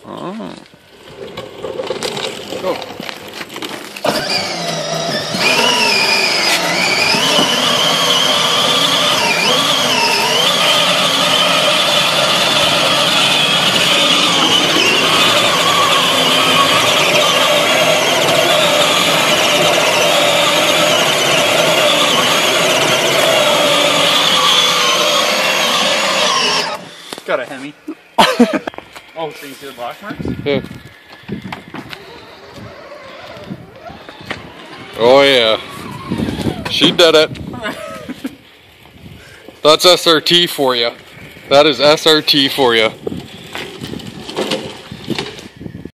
Oh. Go. Got a Hemi. Oh, so you see the black marks? Yeah. Oh yeah. She did it. That's SRT for you. That is SRT for you.